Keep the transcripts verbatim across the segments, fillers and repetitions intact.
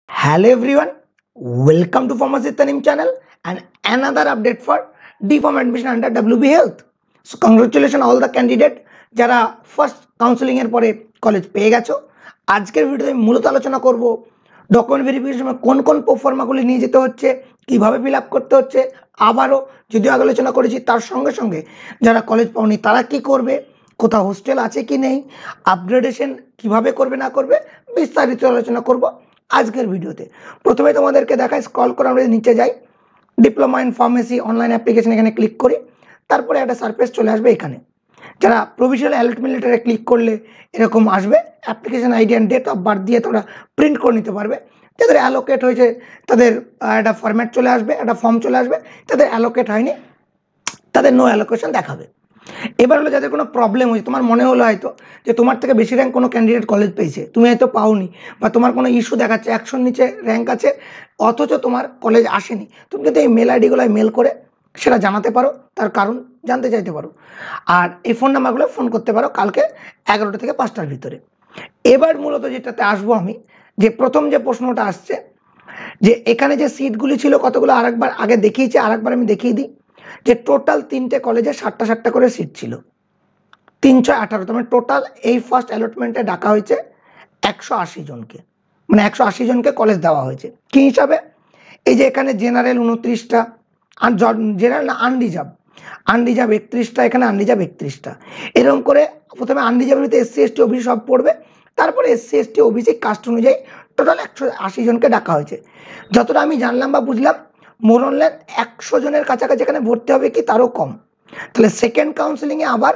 Hello everyone, welcome to Pharmacy Tanim channel and another update for D Pharm admission under W B Health. So congratulations all the candidate যারা first counselling এর পরে college পেয়ে গেছো। আজকের ভিডিওতে আমি মূলত আলোচনা করব ডকুমেন্ট ভেরিফিকেশনে কোন কোন প্রোফর্মাগুলি নিয়ে যেতে হচ্ছে, কিভাবে ফিল আপ করতে হচ্ছে, আবারও যদিও আগে আলোচনা করেছি তার সঙ্গে সঙ্গে যারা কলেজ পাওনি তারা কি করবে, কোথাও হোস্টেল আছে কি নেই, আপগ্রেডেশন কিভাবে করবে না করবে, বিস্তারিত আলোচনা করব আজকের ভিডিওতে। প্রথমে তোমাদেরকে দেখাই, স্ক্রল করে আমরা নিচে যাই, diploma in pharmacy online application এখানে ক্লিক করি, তারপরে একটা সারফেস চলে আসবে। এখানে যারা প্রভিশনাল অ্যালটমেন্ট লেটারে ক্লিক করলে এরকম আসবে, application ID and date of birth দিয়ে তোমরা প্রিন্ট করে নিতে পারবে। যাদের অ্যালোকেট হয়েছে তাদের একটা ফরম্যাট চলে আসবে, একটা ফর্ম চলে আসবে। তাদের অ্যালোকেট হয়নি তাদের নো অ্যালোকেশন দেখাবে। এবার হলো যাদের কোনো প্রবলেম হয়েছে, তোমার মনে হলো হয়তো যে তোমার থেকে বেশি র্যাঙ্ক কোনো ক্যান্ডিডেট কলেজ পেয়েছে, তুমি হয়তো পাওনি, বা তোমার কোনো ইস্যু দেখাচ্ছে একশোর নিচে র্যাঙ্ক আছে অথচ তোমার কলেজ আসেনি, তুমি কিন্তু এই মেল আইডিগুলোয় মেল করে সেটা জানাতে পারো, তার কারণ জানতে চাইতে পারো। আর এই ফোন নাম্বারগুলো ফোন করতে পারো কালকে এগারোটা থেকে পাঁচটার ভিতরে। এবার মূলত যেটাতে আসবো আমি, যে প্রথম যে প্রশ্নটা আসছে যে এখানে যে সিটগুলি ছিল কতগুলো আরেকবার আগে দেখিয়েছি, আরেকবার আমি দেখিয়ে দিই যে টোটাল তিনটে কলেজে ষাটটা ষাটটা করে সিট ছিল, তিনশো আঠারো। মানে টোটাল এই ফার্স্ট অ্যালটমেন্টে ডাকা হয়েছে একশো আশি জনকে, মানে একশো আশি জনকে কলেজ দেওয়া হয়েছে। কী হিসাবে? এই যে এখানে জেনারেল উনত্রিশটা, আর জেনারেল না আনরিজার্ভ, আনরিজার্ভ একত্রিশটা, এখানে আনরিজার্ভ একত্রিশটা, এরকম করে প্রথমে আনরিজার্ভের ভিতরে এসসি এসটি ওবিসি সব পড়বে, তারপরে এসসি এসটি ওবিসি কাস্ট অনুযায়ী টোটাল একশো আশি জনকে ডাকা হয়েছে। যতটা আমি জানলাম বা বুঝলাম, মোর অনলাইন একশো জনের কাছাকাছি এখানে ভর্তি হবে কি তারও কম। তাহলে সেকেন্ড কাউন্সিলিংয়ে আবার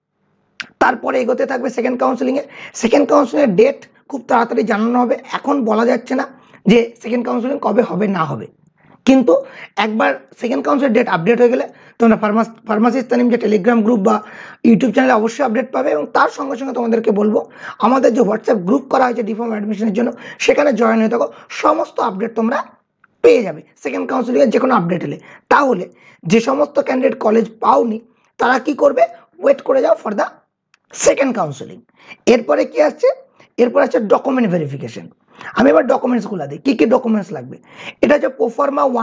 তারপরে এগোতে থাকবে সেকেন্ড কাউন্সিলিংয়ে। সেকেন্ড কাউন্সিলিংয়ের ডেট খুব তাড়াতাড়ি জানানো হবে, এখন বলা যাচ্ছে না যে সেকেন্ড কাউন্সিলিং কবে হবে না হবে, কিন্তু একবার সেকেন্ড কাউন্সিলের ডেট আপডেট হয়ে গেলে তোমরা ফার্মাস ফার্মাসিস্ট তানিম যে টেলিগ্রাম গ্রুপ বা ইউটিউব চ্যানেলে অবশ্যই আপডেট পাবে। এবং তার সঙ্গে সঙ্গে তোমাদেরকে বলবো আমাদের যে হোয়াটসঅ্যাপ গ্রুপ করা হয়েছে ডি ফার্ম অ্যাডমিশনের জন্য, সেখানে জয়েন হয়ে থাকো, সমস্ত আপডেট তোমরা পেয়ে যাবে সেকেন্ড কাউন্সিলিংয়ের যে কোনো আপডেট এলে। তাহলে যে সমস্ত ক্যান্ডিডেট কলেজ পাওনি তারা কি করবে, ওয়েট করে যাও ফর দ্য সেকেন্ড কাউন্সিলিং। এরপরে কি আসছে, এরপর আছে ডকুমেন্ট ভেরিফিকেশন। আমি এবার ডকুমেন্টসগুলো দিই, কী কী ডকুমেন্টস লাগবে। এটা হচ্ছে proforma one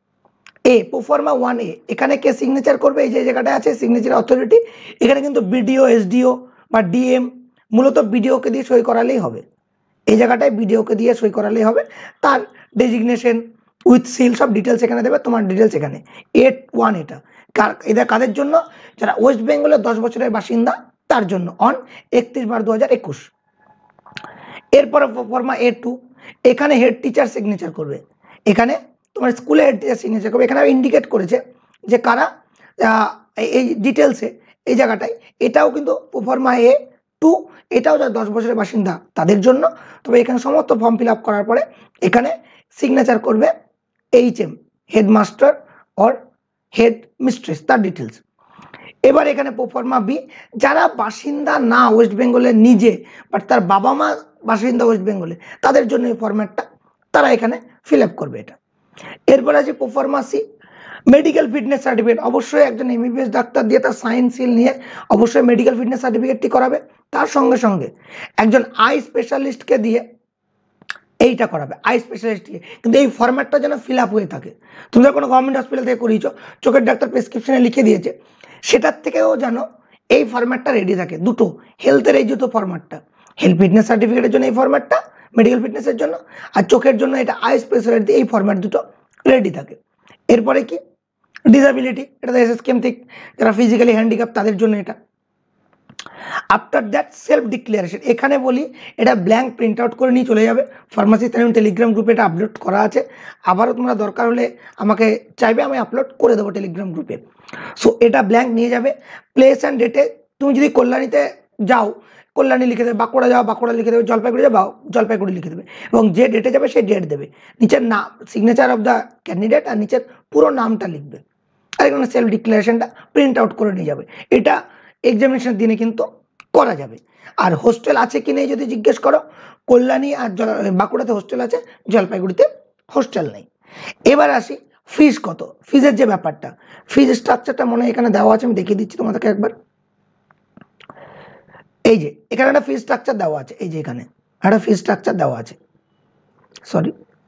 A, proforma one A, এখানে কে সিগনেচার করবে, এই যে জায়গাটা আছে সিগনেচার অথরিটি, এখানে কিন্তু বিডিও এসডিও বা ডিএম, মূলত বিডিওকে দিয়ে সই করালেই হবে, এই জায়গাটায় বিডিওকে দিয়ে সই করালেই হবে। তার ডেজিগনেশন উইথ সিল সব ডিটেলস এখানে দেবে, তোমার ডিটেলস এখানে। এট ওয়ান এটা এদের কাদের জন্য, যারা ওয়েস্ট বেঙ্গলের দশ বছরের বাসিন্দা তার জন্য, অন একত্রিশ বার দু হাজার একুশ। এরপরে ফর্মা এ টু, এখানে হেড টিচার সিগনেচার করবে, এখানে তোমার স্কুলে হেড টিচার সিগনেচার করবে। এখানে ইন্ডিকেট করেছে যে কারা এই ডিটেলসে এই জায়গাটায়, এটাও কিন্তু ফর্মা এ টু, এটাও যারা দশ বছরের বাসিন্দা তাদের জন্য। তবে এখানে সমস্ত ফর্ম ফিল আপ করার পরে এখানে সিগনেচার করবে H M, headmaster or head mistress, তার ডিটেলস। এবার এখানে প্রোফর্মা বি, যারা বাসিন্দা না ওয়েস্ট বেঙ্গলের নিজে, বাট তার বাবা মা বাসিন্দা ওয়েস্ট বেঙ্গলে, তাদের জন্য এই ফরম্যাটটা তারা এখানে ফিল আপ করবে এটা। এরপর আছে proforma C, medical fitness certificate, অবশ্যই একজন এমবিবিএস ডাক্তার দিয়ে তার সাইন সিল নিয়ে অবশ্যই মেডিকেল ফিটনেস সার্টিফিকেটটি করাবে। তার সঙ্গে সঙ্গে একজন আই স্পেশালিস্টকে দিয়ে এইটা করাবে, আই স্পেশালিস্টকে। কিন্তু এই ফরম্যাটটা যেন ফিল আপ হয়ে থাকে। তুমি কোনো গভর্নমেন্ট হসপিটাল থেকে করিয়েছো, চোখের ডাক্তার প্রেসক্রিপশনে লিখে দিয়েছে, সেটার থেকেও যেন এই ফরম্যাটটা রেডি থাকে। দুটো হেলথের এই দুটো ফরম্যাটটা, হেলথ ফিটনেস সার্টিফিকেটের জন্য এই ফরম্যাটটা, মেডিকেল ফিটনেসের জন্য, আর চোখের জন্য এটা আই স্পেশালিস্ট, এই ফরম্যাট দুটো রেডি থাকে। এরপরে কি ডিসাবিলিটি, এটা এস এস কেম থেকে যারা ফিজিক্যালি হ্যান্ডিক্যাপ তাদের জন্য এটা। আফটার দ্যাট সেলফ ডিক্লারেশন, এখানে বলি এটা ব্ল্যাঙ্ক প্রিন্ট আউট করে নিয়ে চলে যাবে। ফার্মাসি তানিম টেলিগ্রাম গ্রুপে এটা আপলোড করা আছে, আবারও তোমরা দরকার হলে আমাকে চাইবে, আমি আপলোড করে দেবো টেলিগ্রাম গ্রুপে। সো এটা ব্ল্যাঙ্ক নিয়ে যাবে। প্লেস অ্যান্ড ডেটে তুমি যদি কল্যাণীতে যাও কল্যাণী লিখে দেবে, বাঁকুড়া যাও বাঁকুড়া লিখে দেবে, জলপাইগুড়ি যাও জলপাইগুড়ি লিখে দেবে, এবং যে ডেটে যাবে সেই ডেট দেবে, নিচের নাম সিগনেচার অফ দ্য ক্যান্ডিডেট আর নিচের পুরো নামটা লিখবে, আর এখানে সেলফ ডিক্লারেশনটা প্রিন্ট আউট করে নিয়ে যাবে। এটা এক্সামিনেশনের দিনে কিন্তু করা যাবে। আর হোস্টেল আছে কি নেই যদি জিজ্ঞেস করো, কল্যাণী আর বাঁকুড়াতে হোস্টেল আছে, জলপাইগুড়িতে হোস্টেল নেই। এবার আসি ফিজ কত, ফিজের যে ব্যাপারটা, ফিজ স্ট্রাকচারটা মনে হয় এখানে দেওয়া আছে, আমি দেখিয়ে দিচ্ছি তোমাদেরকে একবার। এই যে এখানে একটা ফিজ স্ট্রাকচার দেওয়া আছে, এই যে এখানে একটা ফিজ স্ট্রাকচার দেওয়া আছে, সরি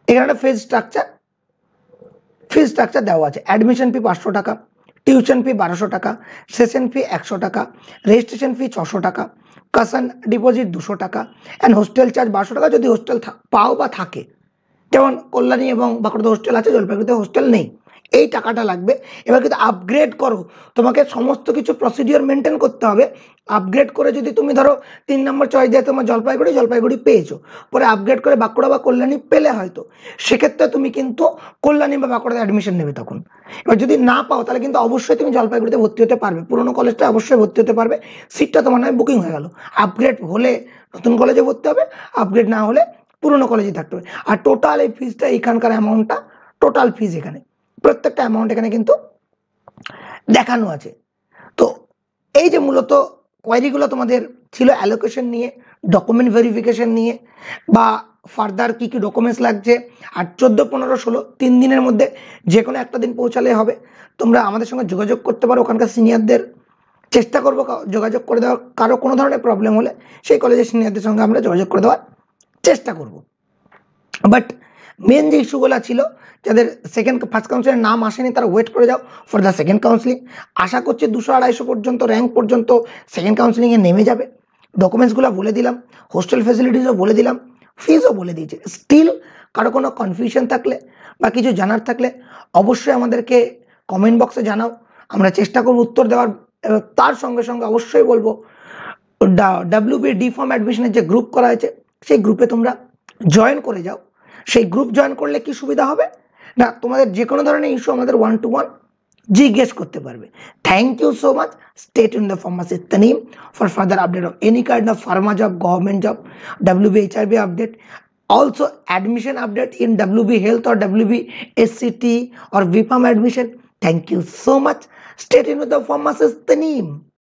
এখানে একটা ফিজ স্ট্রাকচার ফিজ স্ট্রাকচার দেওয়া আছে। অ্যাডমিশন ফি পাঁচশো টাকা, টিউশন ফি বারোশো টাকা, সেশন ফি একশো টাকা, রেজিস্ট্রেশন ফি ছশো টাকা, কাসান ডিপোজিট দুশো টাকা, অ্যান্ড হোস্টেল চার্জ বারোশো টাকা যদি হোস্টেল পাও বা থাকে। যেমন কল্যাণী এবং বাঁকুড়াতে হোস্টেল আছে, জলপাইগুড়িতে হোস্টেল নেই, এই টাকাটা লাগবে। এবার কিন্তু আপগ্রেড করো, তোমাকে সমস্ত কিছু প্রসিডিওর মেনটেন করতে হবে। আপগ্রেড করে যদি তুমি ধরো তিন নম্বর চয়েস দেয় তোমার জলপাইগুড়ি, জলপাইগুড়ি পেয়েছো, পরে আপগ্রেড করে বাঁকুড়া বা কল্যাণী পেলে হয়তো, সেক্ষেত্রে তুমি কিন্তু কল্যাণী বা বাঁকুড়াতে অ্যাডমিশন নেবে তখন। এবার যদি না পাও তাহলে কিন্তু অবশ্যই তুমি জলপাইগুড়িতে ভর্তি হতে পারবে, পুরোনো কলেজটা অবশ্যই ভর্তি হতে পারবে, সিটটা তোমার নামে বুকিং হয়ে গেল। আপগ্রেড হলে নতুন কলেজে ভর্তি হবে, আপগ্রেড না হলে পুরোনো কলেজে থাকতে হবে। আর টোটাল এই ফিজটা, এখানকার অ্যামাউন্টটা টোটাল ফিজ, এখানে প্রত্যেকটা অ্যামাউন্ট এখানে কিন্তু দেখানো আছে। তো এই যে মূলত কোয়ারিগুলো তোমাদের ছিল অ্যালোকেশন নিয়ে, ডকুমেন্ট ভেরিফিকেশন নিয়ে, বা ফার্দার কী কী ডকুমেন্টস লাগছে, আর চোদ্দো পনেরো ষোলো তিন দিনের মধ্যে যে কোনো একটা দিন পৌঁছালে হবে। তোমরা আমাদের সঙ্গে যোগাযোগ করতে পারো, ওখানকার সিনিয়রদের চেষ্টা করবো যোগাযোগ করে দেওয়ার, কারো কোনো ধরনের প্রবলেম হলে সেই কলেজের সিনিয়রদের সঙ্গে আমরা যোগাযোগ করে দেওয়ার চেষ্টা করব। বাট মেন যে ইস্যুগুলো ছিল, যাদের সেকেন্ড ফার্স্ট কাউন্সিলের নাম আসেনি তারা ওয়েট করে যাও ফর দ্য সেকেন্ড কাউন্সিলিং। আশা করছি দুশো আড়াইশো পর্যন্ত র্যাঙ্ক পর্যন্ত সেকেন্ড কাউন্সিলিংয়ে নেমে যাবে। ডকুমেন্টসগুলো বলে দিলাম, হোস্টেল ফ্যাসিলিটিসও বলে দিলাম, ফিজও বলে দিয়েছে। স্টিল কারো কোনো কনফিউশন থাকলে বা কিছু জানার থাকলে অবশ্যই আমাদেরকে কমেন্ট বক্সে জানাও, আমরা চেষ্টা করব উত্তর দেওয়ার। তার সঙ্গে সঙ্গে অবশ্যই বলবো ডাব্লিউবি ডি ফর্ম অ্যাডমিশনের যে গ্রুপ করা হয়েছে সেই গ্রুপে তোমরা জয়েন করে যাও। সেই গ্রুপ জয়েন করলে কি সুবিধা হবে না, তোমাদের যে কোনো ধরনের ইস্যু আমাদের ওয়ান টু ওয়ান জিজ্ঞেস করতে পারবে। Thank you so much. Stay tuned the pharmacy Tanim for further update of any kind of pharma job, government job, WB HRB update, also admission update in W B Health or W B S C T or V P A M admission. Thank you so much. Stay tuned with the pharmacist Taneem.